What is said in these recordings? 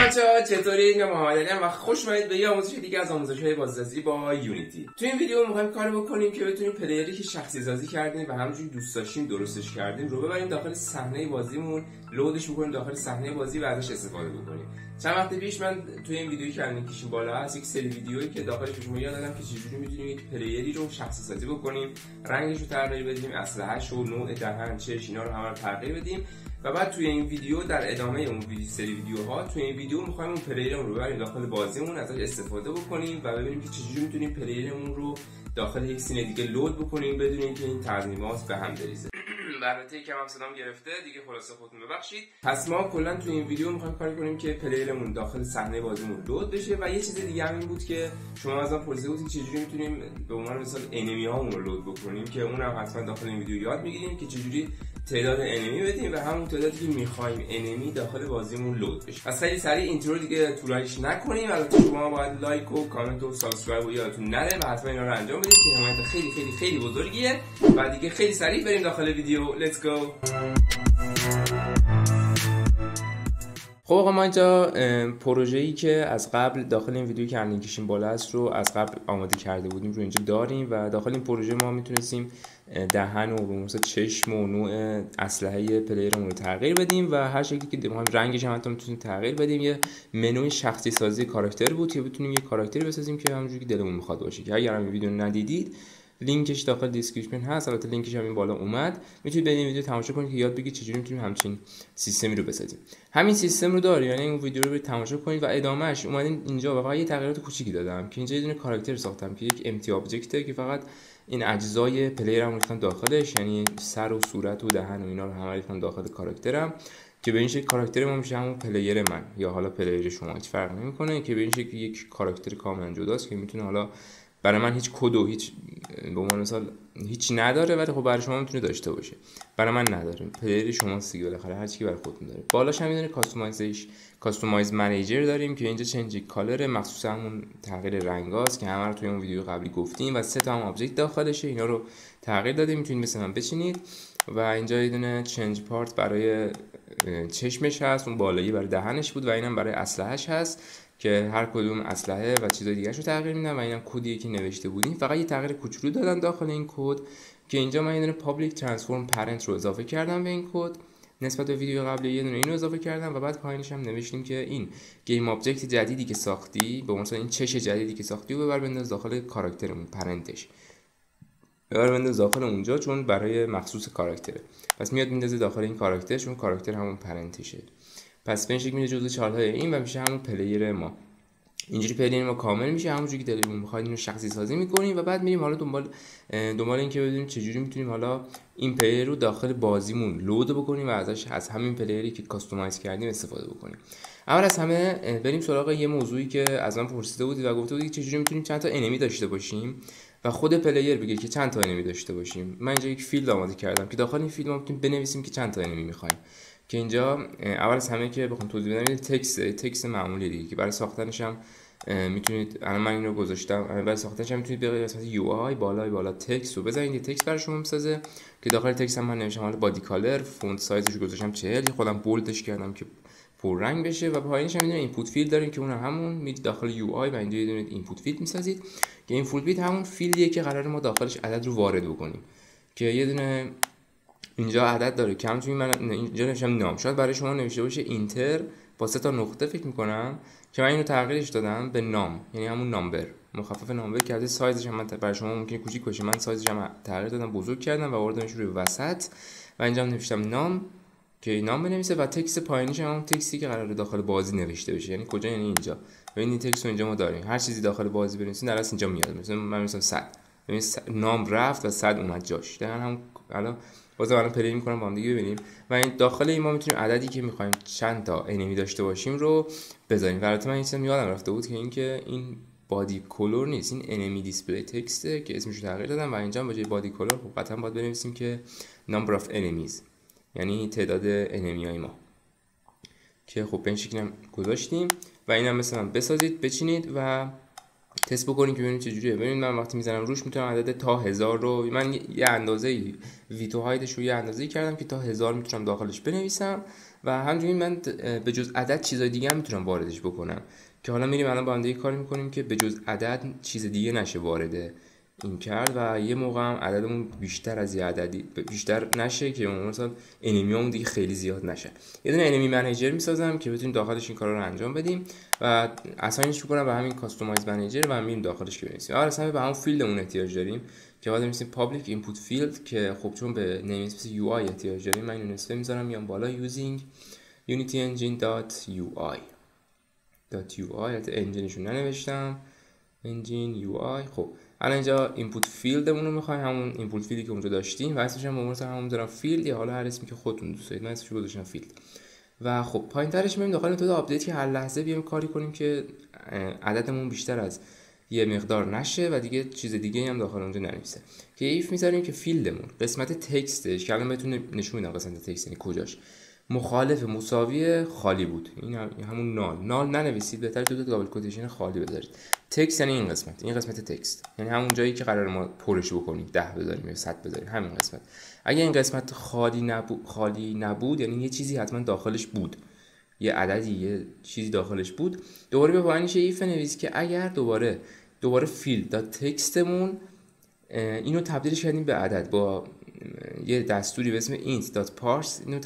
بچه‌ها چطورید؟ من محمد علی ام و خوش اومدید به یه آموزش دیگه از آموزش‌های بازسازی با یونیتی. تو این ویدیو می‌خوایم کاری بکنیم که بتونیم پلیری که شخصی سازی کردیم و همونجوری دوست داشتیم درستش کردیم رو ببریم داخل صحنه بازیمون، لودش بکنیم داخل صحنه بازی و ازش استفاده بکنیم. چند وقت پیش من توی این ویدیویی که لینکش بالا هست یک سری ویدیویی که داخلش به شما یاد دادم که چجوری می‌تونیم یک پلیری رو شخصی سازی بکنیم، رنگش رو تغییر بدیم، اسلحه‌ش و نوع دهن، چش اینا رو همه رو تغییر بدیم. و بعد توی این ویدیو در ادامه اون سری ویدیوها توی این ویدیو می‌خوایم اون پلیرمون رو ببریم داخل بازیمون، ازش استفاده بکنیم و ببینیم که چجوری می‌تونیم پلیرمون رو داخل یک سین دیگه لود بکنیم بدون اینکه این ترمیمات به هم بریزه. البته یکم هم صدام گرفته دیگه، خلاصه خودتون ببخشید. پس ما کلا توی این ویدیو می‌خوایم کاری کنیم که پلیرمون داخل صحنه بازیمون لود بشه و یه چیز دیگه هم این بود که شما ازم پرسیده بودید چجوری می‌تونیم به عنوان مثال انمی هامون رو لود بکنیم که اونم حتما داخل این ویدیو یاد می‌گیریم که چجوری تعداد انمی بدیم و همون تعدادی که می‌خوایم انمی داخل بازیمون لود بشه. پس خیلی سریع اینترو دیگه طولانیش نکنیم. البته شما باید لایک و کامنت و سابسکرایب و یادتون نره و حتما اینا رو انجام بدید که حمایت خیلی خیلی خیلی بزرگیه. و دیگه خیلی سریع بریم داخل ویدیو. لیتس گو. خب آقا ما اینجا پروژه‌ای که از قبل داخل این ویدیویی که لینکش بالا است رو از قبل آماده کرده بودیم رو اینجا داریم و داخل این پروژه ما میتونستیم دهن و مثلا چشم و نوع اسلحه پلیرمون رو تغییر بدیم و هر شکلی که می‌خوایم رنگش هم حتی میتونیم تغییر بدیم. یه منوی شخصی سازی کاراکتر بود که بتونیم یه کاراکتری بسازیم که همونجوری که دلمون می‌خواد باشه. که اگر هم ویدیو ندیدید لینکش داخل دیسکریپشن هست، البته لینکش هم این بالا اومد، میتونید برید این ویدیو تماشا کنید که یاد بگیرید چجوری میتونیم همچین سیستمی رو بسازیم. همین سیستم رو داره، یعنی این ویدیو رو برید تماشا کنید و ادامهش اومدین اینجا و فقط یه تغییرات کوچیکی دادم که اینجا یه دونه کاراکتر ساختم که یک امتی آبجکته که فقط این اجزای پلیرم رو ریختم داخلش، یعنی سر و صورت و دهن و اینا رو همه ریختم داخل کاراکترم که به این شکل کاراکتر ما میشه همون پلیر من یا حالا پلیر شما، هیچ فرق نمیکنه که به این شکل یک کاراکتر کاملا جداست که میتونه حالا برای من هیچ کد و هیچ به عنوان مثال هیچ نداره، ولی خب برای شما میتونه داشته باشه. برای من نداره، پلیر شما دیگه بالاخره هر چیزی برای خودتون داره. بالاش هم میدونه کاستومایز منیجر داریم که اینجا چنج کالر مخصوص همون تغییر رنگاست که همه رو توی اون ویدیو قبلی گفتیم و 3 تا هم آبجکت داخلشه، اینا رو تغییر دادیم. میتونید مثل من بچینید و اینجا یه دونه چنج پارت برای چشمش هست، اون بالایی برای دهنش بود و اینم برای اسلحه‌اش هست که هر کدوم اسلحه و چیزای دیگه رو تغییر میدن و اینم کدیه که نوشته بودیم. فقط یه تغییر کوچولو دادن داخل این کد که اینجا من یه دونه پابلیک ترانسفورم پرنت رو اضافه کردم به این کد نسبت به ویدیو قبلی، یه دونه اینو اضافه کردم و بعد پایینش هم نوشتیم که این گیم آبجکت جدیدی که ساختی، به مثلا این چش جدیدی که ساختی رو ببر بنداز داخل کاراکترمون، پرنتش ببر بنداز داخل اونجا چون برای مخصوص کاراکتره. پس میاد میندازه داخل این کاراکتر چون کاراکتر همون پرنتشه. پس به این شکل میره جزء چارت‌های این و میشه همون پلیر ما. اینجوری پلیر ما کامل میشه همونجوری که دلمون میخواد اینو شخصی سازی میکنیم و بعد میریم حالا دنبال این که ببینیم چجوری میتونیم حالا این پلیر رو داخل بازیمون لود بکنیم و ازش از همین پلیری که کاستومایز کردیم استفاده بکنیم. اول از همه بریم سراغ یه موضوعی که از من پرسیده بودید و گفته بودید چجوری میتونیم چند تا انمی داشته باشیم و خود پلیر بگه که چند تا انمی داشته باشیم. من اینجا یک فیلد آماده کردم که داخل این فیلد ما میتونیم بنویسیم که چند تا انمی میخوایم. که اینجا اول از همه که بخوام توضیح بدم تکست معمولی دیگه که برای ساختنش هم میتونید، الان من اینو گذاشتم، برای ساختنش هم میتونید به قسمت یو آی بالا تکست رو بزنید، یه تکست برای شما میسازه که داخل تکست هم من نوشتم حالا بادی کالر، فونت سایزش رو گذاشتم 40، خودم بولدش کردم که پررنگ بشه و پایینش هم میدونید اینپوت فیلد داریم که اونم همون میرید داخل یو آی و اینجا یه دونه اینپوت فیلد میسازید که اینپوت فیلد همون فیلدیه که قراره ما داخلش عدد رو وارد بکنیم که یه دونه اینجا عدد داره که همونطوری من اینجا نوشتم نام، شاید برای شما نوشته باشه اینتر با 3 تا نقطه فکر میکنم که من اینو تغییرش دادم به نام، یعنی همون نامبر، مخفف نامبر کرده. سایزش هم من برای شما ممکنه کوچیک باشه، من سایزش هم تغییر دادم بزرگ کردم و آوردمش روی وسط و اینجا نوشتم نام که نام بنویسه و تکست پایینیش هم اون تکستی که قراره داخل بازی نوشته بشه. یعنی کجا؟ یعنی اینجا. ببین این تکست رو اینجا ما داریم، هر چیزی داخل بازی بنویسین در اصل اینجا میاد. مثلا من مثلا 100 ببین نام رفت و 100 اومد جاش. دقیقاً هم الان الان پلی می‌کنم با هم دیگه ببینیم و این داخل این ما میتونیم عددی که می‌خوایم چند تا انمی داشته باشیم رو بذاریم. البته من این چیزا یادم رفته بود که این بادی کلر نیست، این انمی دیسپلی تکسته که اسمش رو تغییر دادم و اینجا به جای بادی کلر خب قطعا باید بنویسیم که number of enemies، یعنی تعداد انمیای ما که خب به این شکل هم گذاشتیم و اینم مثلا بسازید بچینید و تست بکنیم که ببینیم چه جوریه. ببینید من وقتی میزنم روش میتونم عدد تا 1000 رو، من یه اندازه ویتو هایدش رو یه اندازه‌ای کردم که تا 1000 میتونم داخلش بنویسم و همچنین من به جز عدد چیزای دیگه هم میتونم واردش بکنم که حالا میریم الان با هم دیگه کاری میکنیم که به جز عدد چیز دیگه نشه وارد این کرد و یه موقع هم عددمون بیشتر از یه عددی بیشتر نشه که مثلا انمیامون دیگه خیلی زیاد نشه. یه دونه انمی منیجر میسازم که بتونیم داخلش این کارا رو انجام بدیم و اساینش میکنم به همین کاستومایز منیجر و میریم داخلش که بنویسیم. اصلا به همون فیلدمون احتیاج داریم که بعد می‌نویسیم پابلیک اینپوت فیلد که خب چون به نیم اسپیس یو آی احتیاج داریم من اینو نصفه میذارم میام بالا using unityengine.ui البته انجینشون ننوشتم engine UI. خب الان اینجا اینپوت فیلدمون رو می‌خوایم، همون اینپوت فیلدی که اونجا داشتیم و اسمش هم به عنوان همون میذارم فیلد یا حالا هر اسمی که خودتون دوست دارید. من اسمش رو گذاشتم فیلد و خب پایین‌ترش میایم داخل متد آپدیت که هر لحظه بیایم کاری کنیم که عددمون بیشتر از یه مقدار نشه و دیگه چیز دیگه هم داخل اونجا ننویسه که ایف میذاریم که فیلدمون قسمت تکستش که الان بهتون نشون میدم قسمت تکست یعنی کجاش مخالف مساوی خالی بود. این همون نال ننویسید، بهتره دو تا دابل کوتیشن خالی بذارید. تکست یعنی این قسمت تکست یعنی همون جایی که قرار ما پرش بکنیم 10 بذاریم یا 100 بذاریم همین قسمت. اگه این قسمت خالی نبود یعنی یه چیزی حتما داخلش بود، یه عددی یه چیزی داخلش بود. دوباره به پایینش ایف نویس که اگر دوباره فیلد دات تکستمون اینو تبدیلش کردیم به عدد با یه دستوری به اسم int.parse اینو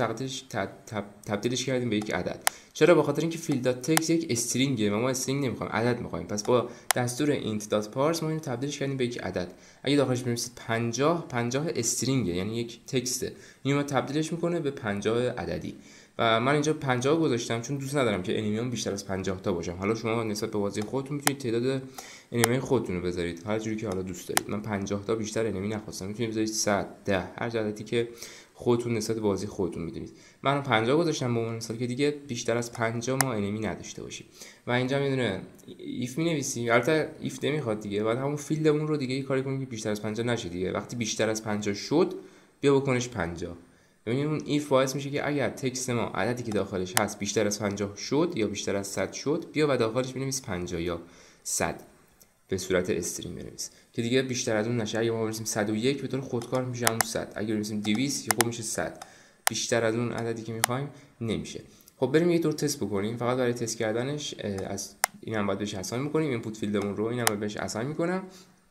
تبدیلش کردیم به یک عدد. چرا؟ به خاطر اینکه فیلد دات تکست یک استرینگه و ما استرینگ نمیخوایم، عدد میخوایم. پس با دستور int.parse ما اینو تبدیلش کردیم به یک عدد. اگه داخلش بنویسید 50 استرینگه یعنی یک تکسته، اینو ما تبدیلش میکنه به 50 عددی و من اینجا 50 گذاشتم چون دوست ندارم که انیمیام بیشتر از 50 تا باشم. حالا شما نسبت به بازی خودتون میتونید تعداد انیمی خودتون رو بذارید هر جوری که حالا دوست دارید. من 50 تا بیشتر انیمی نخواستم، میتونید بذارید 100 10 هر عددی که خودتون نسبت به بازی خودتون میدونید. من 50 گذاشتم به عنوان مثال که دیگه بیشتر از 50 ما انیمی نداشته باشیم و اینجا میدونه ایف مینویسیم. البته ایف نمیخواد دیگه، بعد همون فیلدمون رو دیگه کاری کنیم که بیشتر از 50 نشه دیگه. وقتی بیشتر از 50 شد بیا بکنش 50. ببینید اون ایف باعث میشه که اگر تکست ما عددی که داخلش هست بیشتر از 50 شد یا بیشتر از 100 شد بیا و داخلش بنویس 50 یا 100 به صورت استرینگ بنویس که دیگه بیشتر از اون نشه. اگه ما بنویسیم 101 به طور خودکار میشه همون 100، اگه بنویسیم 200 خب میشه 100، بیشتر از اون عددی که میخوایم نمیشه. خب بریم یه طور تست بکنیم. فقط برای تست کردنش از اینم باید بهش اساین می‌کنیم، اینپوت فیلدمون رو اینم بهش اساین می‌کنم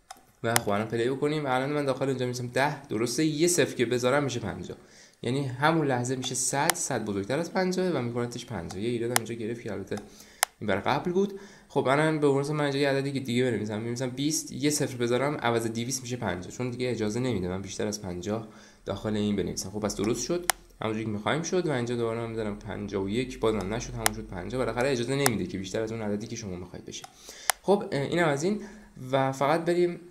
و خب الان پلی بکنیم و الان من داخل اینجا می‌نویسم 10 درسته، یه صفر که بذارم میشه 50 یعنی همون لحظه میشه 100 بزرگتر از 50 و میکنتش 50. یه ایراد اینجا گرفت که البته این برای قبل بود. خب الان به عنوان من اینجا یه عددی دیگه بنویسم، می‌نویسم 20 یه صفر بذارم عوض 200 میشه 50 چون دیگه اجازه نمیده من بیشتر از 50 داخل این بنویسم. خب پس درست شد همونجوری که می‌خوایم شد و اینجا دوباره من می‌ذارم 51 بازم نشد همون شد 50. بالاخره اجازه نمیده که بیشتر از اون عددی که شما می‌خواید بشه. خب اینم از این و فقط بریم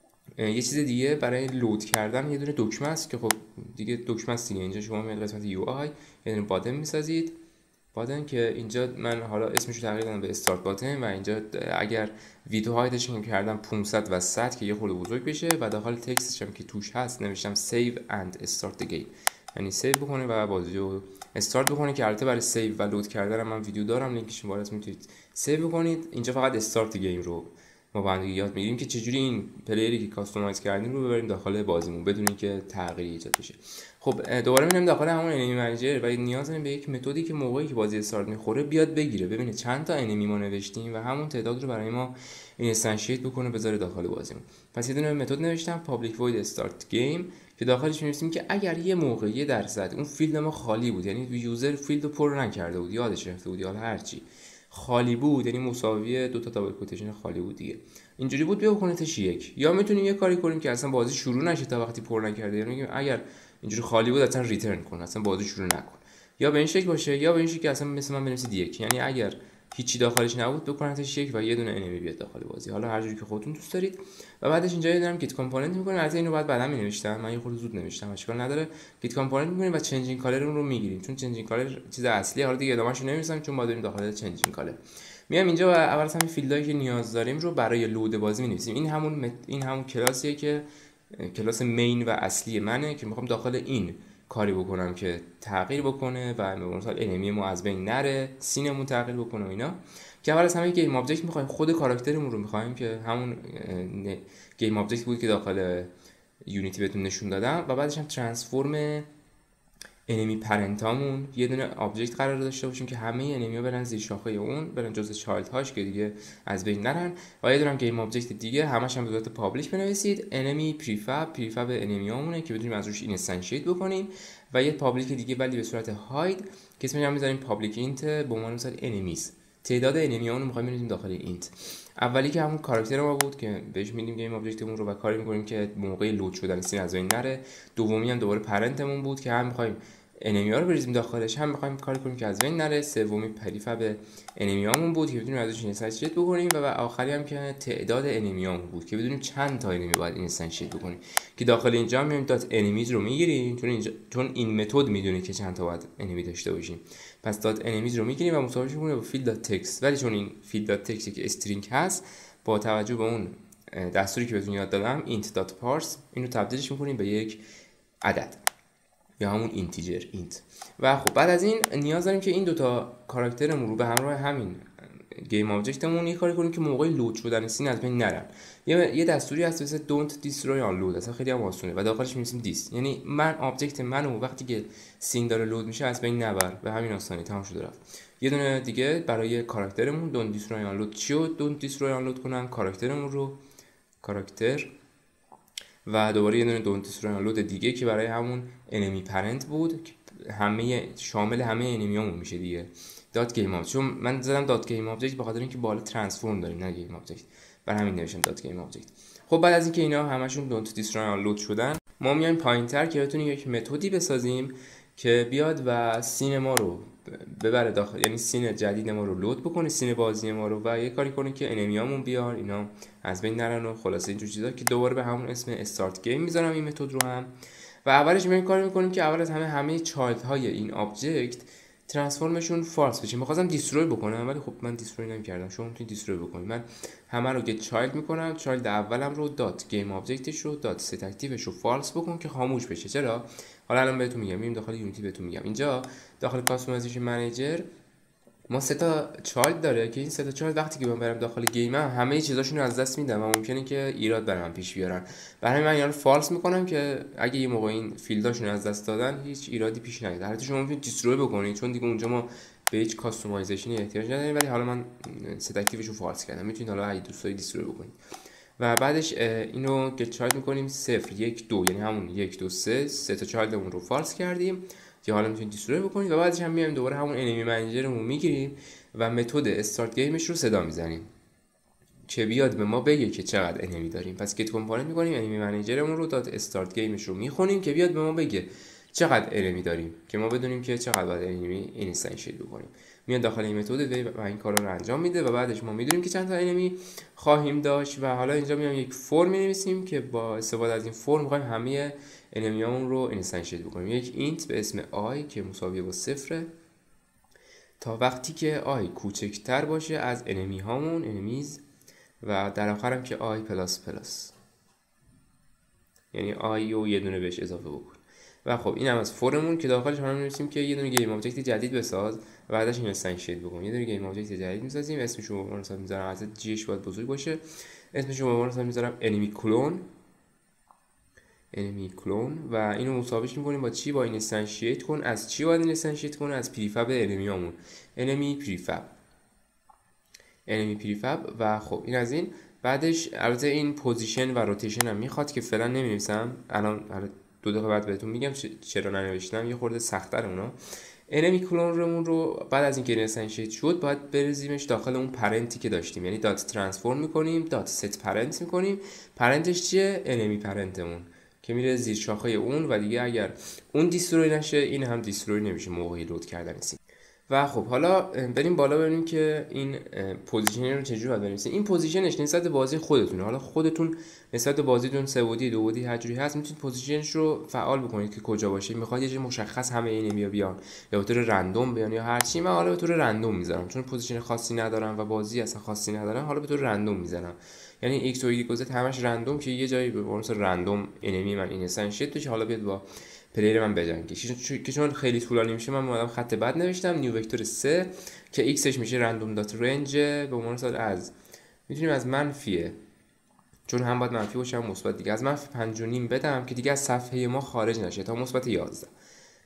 یه چیز دیگه برای لود کردن. یه دونه دکمه است که خب دیگه دکمه است دیگه. اینجا شما میاد قسمت یو آی یه دونه باتن میسازید، باتن که اینجا من حالا اسمش رو تغییر دادم به استارت باتن و اینجا اگر ویدیو هایدش کردم 500 و 100 که یه خورده بزرگ بشه و داخل تکستش هم که توش هست نوشتم سیو اند استارت گیم یعنی سیو بکنه و بازی رو استارت بکنه که البته برای سیو و لود کردن من ویدیو دارم لینکش بالا هست میتونید سیو بکنید. اینجا فقط استارت گیم رو ما با هم دیگه یاد میگیریم که چجوری این پلیری که کاستومایز کردیم رو ببریم داخل بازیمون بدون اینکه تغییری ایجاد بشه. خب دوباره میریم داخل همون انیمی منیجر و نیاز داریم به یک متدی که موقعی که بازی استارت میخوره بیاد بگیره ببینید چند تا انیمی ما نوشتیم و همون تعداد رو برای ما اینستنشیت بکنه بذاره داخل بازیمون. پس یه دونه متد نوشتم پابلیک void استارت گیم که داخلش می‌نویسیم که اگر یه موقع یه درصد اون فیلد ما خالی بود یعنی یوزر فیلد رو پر نکرده بود یادش رفته بود یا هر چی خالی بود یعنی مساوی دو تا دابل کوتیشن خالی بود دیگه اینجوری بود بیا بکنیدش یک. یا میتونیم یه کاری کنیم که اصلا بازی شروع نشه تا وقتی پر نکرده یعنی میگیم اگر اینجوری خالی بود اصلا ریترن کن اصلا بازی شروع نکن. یا به این شکل باشه یا به این شکل اصلا مثل من بنویسید یک یعنی اگر هیچی داخلش نبود بکنیدش یک و یه دونه انیمی بیاد داخل بازی حالا هر جوری که خودتون دوست دارید. و بعدش اینجا دارم گیت کامپوننت می‌کنیم. البته اینو بعد بعدا می‌نوشتم من یه خورده زود نوشتم اشکال نداره. گیت کامپوننت می‌کنیم و چنجینگ کالر اون رو می‌گیریم چون چنجینگ کالر چیز اصلیه. حالا دیگه ادامه‌شو نمی‌نویسم چون ما داریم داخل چنجینگ کالر میام اینجا و اول از همین فیلدایی که نیاز داریم رو برای لود بازی می‌نویسیم. این همون کلاسیه که کلاس مین و اصلی منه که می‌خوام داخل این کاری بکنم که تغییر بکنه و به مثال انمی ما از بین نره سینمون تغییر بکنه و اینا که اول از همه گیم آبجکت می‌خوایم خود کاراکترمون رو می‌خوایم که همون گیم آبجکت بود که داخل یونیتی بهتون نشون دادم و بعدش هم ترانسفورم انمی پرنتامون یه دونه آبجکت قرار داشته باشیم که همه انمی‌ها برن زیر شاخه اون، برن جزء چایلد هاش که دیگه از بین نرن. و یه دونه گیم آبجکت دیگه همش هم به صورت پابلیک بنویسید، انمی پریفاب انمیامونه که بدونیم از روش اینستنشیت بکنیم. و یه پابلیک دیگه ولی به صورت هاید که اسمش هم میذاریم پابلیک اینت به عنوان مثلا انمیز. تعداد انمیامون رو می‌خوایم بنویسیم داخل اینت. اولی که همون کاراکتر ما بود که بهش میدیم گیم آبجکتمون رو و کاری می‌کنیم که موقع لود شدن سین از بین نره. دومی هم دوباره پرنتمون بود که هم می‌خوایم انمی‌ها رو بریزیم داخلش، هم می‌خوایم کاری کنیم که از بین نره. سومی پریفاب انمیامون بود که بدونیم ازش اینستنشیت بکنیم. و آخری هم که تعداد انمیامون بود که بدونیم چند تا انمی باید اینستنشیت بکنیم که داخل اینجا میایم دات انمیز رو میگیریم چون این متد میدونه که چند تا باید انمی داشته باشیم. پس دات انمیز رو میگیریم و مساویش می‌کنیم با فیلد دات تکست. ولی چون این فیلد دات تکستی که استرینگ هست، با توجه به اون دستوری که بهتون یاد دادم int.parse اینو تبدیلش می‌کنیم به یک عدد یا همون اینتیجر اینت. و خب بعد از این نیاز داریم که این دوتا کاراکترمون رو به همراه همین گیم آبجکتمون یه کاری کنیم که موقع لود شدن سین از بین نرن. یه دستوری هست مثل don't destroy on load، اصلا خیلی هم آسونه و داخلش می‌نویسیم دیس، یعنی من آبجکت منو وقتی که سین داره لود میشه از بین نبر. به همین آسانی تمام شده رفت. یه دونه دیگه برای کاراکترمون don't destroy on load چیو don't destroy on load کنم کاراکترمون رو کاراکتر، و دوباره یه دونه دونت استرویان لود دیگه که برای همون انمی پرنت بود که همه شامل همه انمیامون میشه دیگه. دات گیم آبجکت، چون من زدم دات گیم آبجکت به خاطر اینکه بالا ترانسفورم داریم نه گیم آبجکت، برای همین نوشتم دات گیم آبجکت. خب بعد از اینکه اینا همشون دونت استرویان لود شدن، ما میایم پایینتر که بتونیم یک متدی بسازیم که بیاد و سین ما رو ببره داخل، یعنی سین جدید ما رو لود بکنه، سین بازی ما رو، و یه کاری کنه که انمیامون بیان اینا از بین نرن و خلاصه اینجور چیزا که دوباره به همون اسم استارت گیم میذارم این متد رو هم. و اولش میایم کار میکنیم که اول از همه چایلد های این آبجکت ترانسفورمشون فالس بشه. می‌خواستم دیستروی بکنم ولی خب من دیستروی نمی‌کردم، شما میتونید دیستروی بکنید. من همه رو گت چایلد میکنم، چایلد اولم رو دات گیم آبجکتش رو دات ست اکتیوش رو فالس بکن که خاموش بشه. چرا؟ حالا الان بهتون میگم. میریم داخل یونیتی بهتون میگم. اینجا داخل کاستومایزیشن منیجر ما سه تا چایلد داره که این سه تا چایلد وقتی که من برم داخل گیم همه چیزاشون رو از دست میدم و ممکنه که ایراد برام پیش بیارن. برای من اینا رو فالس میکنم که اگه یه موقع این فیلداشون از دست دادن هیچ ایرادی پیش نیاد. البته شما میتونید دیستروی بکنید چون دیگه اونجا ما به هیچ کاستومایزیشنی احتیاج نداریم، ولی حالا من ست اکتیوش رو فالس کردم. میتونید حالا اگه دوست دارید دیستروی بکنید. و بعدش اینو گت چایلد میکنیم 0 1 2، یعنی همون 1 2 3 سه تا چایلدمون رو فالس کردیم که حالا میتونید دیستروی بکنید. و بعدش هم میایم دوباره همون انمی منیجرمون میگیریم و متد استارت گیمش رو صدا میزنیم که بیاد به ما بگه که چقدر انمی داریم. پس گت کامپوننت میکنیم، انمی منیجرمون رو داد استارت گیمش رو میخونیم که بیاد به ما بگه چقدر انمی داریم که ما بدونیم که چقدر باید انمی اینستنشیت بکنیم. میاد داخل این متد و این کارا رو انجام میده و بعدش ما میدونیم که چند تا انمی خواهیم داشت. و حالا اینجا میام یک فرم می‌نویسیم که با استفاده از این فرم می‌خوایم همه انمیامون رو اینستنشیت بکنیم. یک اینت به اسم i که مساوی با 0 تا وقتی که i کوچکتر باشه از انمی هامون انمیز، و در آخر هم که i پلاس پلاس، یعنی i رو یه دونه بهش اضافه بکن. و خب این هم از فرمون که داخلش هم می‌نویسیم که یه دونه گیم آبجکت جدید بساز و بعدش اینستنشیت بکن. یه دونه گیم آبجکت جدید می‌سازیم، اسمش رو مثلا می‌ذارم از جیش باید بزرگ باشه، اسمش رو مثلا می‌ذارم انمی کلون و اینو مساویش می‌کنیم با چی؟ با اینستنشیت کن. از چی باید اینستنشیت کنه؟ از پریفاب انمیامون، انمی پریفاب. و خب این از این. بعدش البته این پوزیشن و روتیشن هم میخواد که فعلا نمی‌نویسم، الان 2 دقیقه بعد بهتون میگم چرا ننوشتم، یه خورده سخت‌تره اونا. انمی کلونمون رو بعد از اینکه اینستنشیت شد باید بریزیمش داخل اون پرنتی که داشتیم، یعنی دات ترانسفورم می‌کنیم، دات ست پرنت می‌کنیم. پرنتش چیه؟ انمی پرنتمون که میره زیر شاخه اون و دیگه اگر اون دیستروی نشه این هم دیستروی نمیشه موقعی لود کردن سین. و خب حالا بریم بالا ببینیم که این پوزیشن رو چجوری باید بنویسیم. این پوزیشنش نسبت به بازی خودتونه. حالا خودتون نسبت به بازیتون 3 بودی 2 بودی هر جوری هست میتونید پوزیشنش رو فعال بکنید که کجا باشه. میخواد یه جای مشخص همه این بیان یا به طور رندوم بیان یا هر چی، من حالا به طور رندوم میذارم چون پوزیشن خاصی ندارم و بازی اصلا خاصی ندارم، حالا به طور رندوم میذارم. یعنی ایکس و ایگرگ و زد همش رندوم که یه جایی به قرص رندوم انمی من اینستنشیت بشه حالا بیاد با پلیر من بجنگه. که چون خیلی طولانی میشه من اومدم خط بد نوشتم نیو وکتور 3 که ایکسش میشه رندوم دات رنج به عنوان مثال از میتونیم از منفیه، چون هم باید منفی باشه هم مثبت دیگه، از منفی 5.5 بدم که دیگه از صفحه ما خارج نشه تا مثبت 11.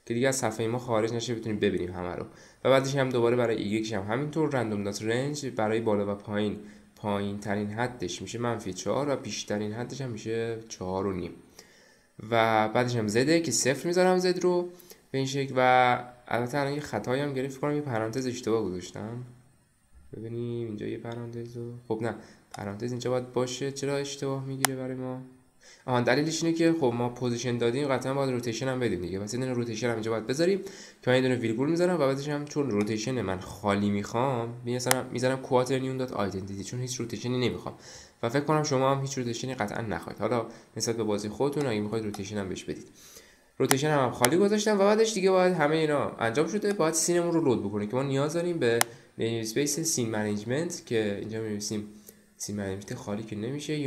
که دیگه از صفحه ما خارج نشه، بتونیم ببینیم همه رو. و بعدش هم دوباره برای ایگرگش هم همینطور رندوم دات رنج برای بالا و پایین ترین حدش میشه -4 و بیشترین حدش هم میشه 4.5. و بعدش هم زده که 0 میذارم زد رو به این شکل. و البته الان یه خطایی هم گرفت کنم، یه پرانتز اشتباه گذاشتم. ببینیم اینجا یه پرانتز رو، خب نه پرانتز اینجا باید باشه، چرا اشتباه میگیره برای ما؟ دلیلش اینه که خب ما پوزیشن دادیم، قطعا باید روتیشن هم بدیم دیگه، پس این روتیشن هم اینجا باید بذاریم که من یه دونه ویرگول میذارم و بعدش هم چون روتیشن من خالی میخوام میذارم کواترنیون دات آیدنتیتی، چون هیچ روتیشنی نمیخوام و فکر کنم شما هم هیچ روتیشنی قطعا نخواید. حالا نسبت به بازی خودتون اگه میخواید روتیشن هم بهش بدید. روتیشن هم خالی گذاشتم و بعدش دیگه باید همه اینا انجام شده، باید سینمون رو لود بکنیم که ما نیاز داریم به نیمسپیس سین منیجمنت که اینجا می‌نویسیم سین منیجمنت خالی که نمیشه،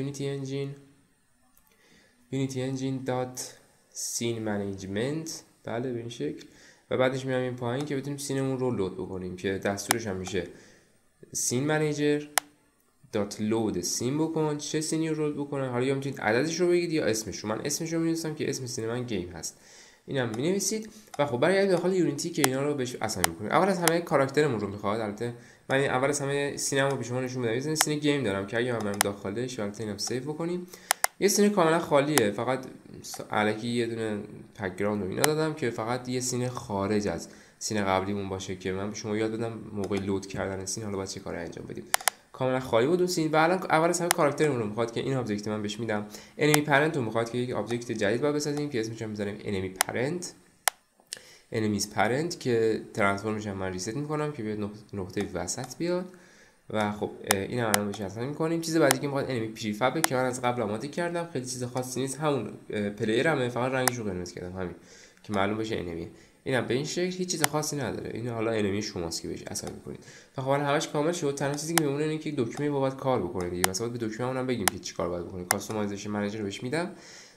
یونیتی انجین دات سین منیجمنت، بله به این شکل. و بعدش میام این پایین که بتونیم سینمون رو لود بکنیم که دستورش هم میشه سین منیجر دات لود سین بکن. چه سینی رو لود بکنه؟ حالا یا میتونید عددش رو بگید یا اسمش رو. من اسمش رو می‌نویسم که اسم سین من گیم هست، اینم می‌نویسید. و خب برای داخل یونیتی که اینا رو بهش اساین می‌کنیم، اول از همه کاراکترمون رو می‌خواد. البته من اول از همه سینمو به شما نشون بدم. سین گیم دارم که اگه من برم داخلش، البته اینم سیو بکنیم، یه سین کاملا خالیه، فقط الکی یه دونه بک‌گراند و اینا دادم که فقط یه سین خارج از سین قبلیمون باشه که من به شما یاد بدم موقع لود کردن سین حالا باید چه کاری انجام بدیم. کاملا خالی بود اون سین. و الان اول از همه کاراکترمون رو میخواد که این آبجکت من بهش میدم. انمی پرنت رو میخواد که یک آبجکت جدید باید بسازیم که اسمش رو میذاریم انمی پرنت، انمیز پرنت، که ترانسفورمش هم من ریست میکنم که بیاد نقطه وسط بیاد. و خب این الان بهش اساین میکنیم. چیز بعدی که میخواد انمی پریفاب که من از قبل آماده کردم، خیلی چیز خاصی نیست، همون پلیرمه، فقط رنگش رو قرمز کردم همین که معلوم بشه انمی. اینم به این شکل هیچ چیز خاصی نداره، این حالا انمی شماست که بهش اساین میکنید. و خب همش کامل شد. تنها چیزی که میمونه اینه که دکمه باید کار بکنه دیگه، واسه به دکمه‌مون هم بگیم که چیکار باید بکنیم. کاستومایزیشن منیجر بهش میدم.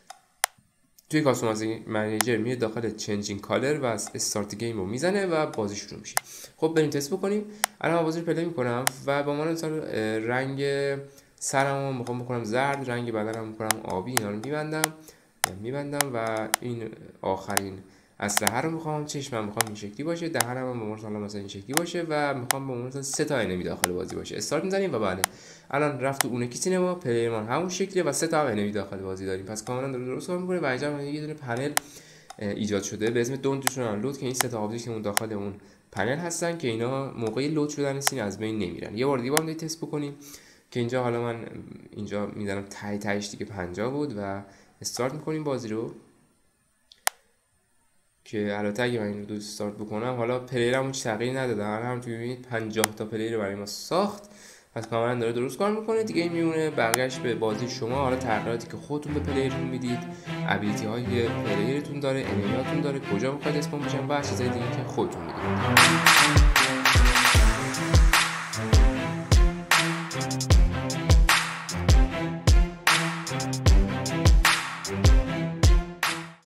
توی کاستومایزیشن منیجر میره داخل چنجینگ کالر و استارت گیم رو میزنه و بازی شروع میشه. خب بریم تست بکنیم. الان من بازی رو پلی میکنم و با من مثلا رنگ سرمو میخوام بکنم زرد، رنگ بدنم میکنم آبی، اینا رو میبندم و این آخرین اسلحه رو میخوام، چشمم میخوام این شکلی باشه، دهنم هم مثلا این شکلی باشه و میخوام با مثلا 3 تا انمی داخل بازی باشه. استارت میزنیم و بله الان رفت تو اون کی سینما پلیرمان همون شکلیه و 3 تا انمی داخل بازی داریم. پس کاملا درست کار میکنه و اینجا یه دونه پنل ایجاد شده به اسم دونت لود که این 3 تا آبجکتمون داخل اون پنل هستن که اینا موقع لود شدن سین از بین نمیرن. یه بار دیگه با هم تست بکنیم که اینجا حالا من اینجا میذارم تایش دیگه 50 بود و استارت میکنیم بازی رو که البته اگه من اینو دوست استارت بکنم حالا پلیرمون هیچ تغییری نداده، هم توی میبینید 50 تا پلیر برای ما ساخت. پس کاملا داره درست کار میکنه دیگه. این میمونه بقیه‌اش به بازی شما، حالا تغییراتی که خودتون به پلیرتون میدید، ابیلیتی هایی که پلیرتون داره، انمیاتون داره، کجا میخواید اسپون بشن و چیزای دیگه که خودتون میدید.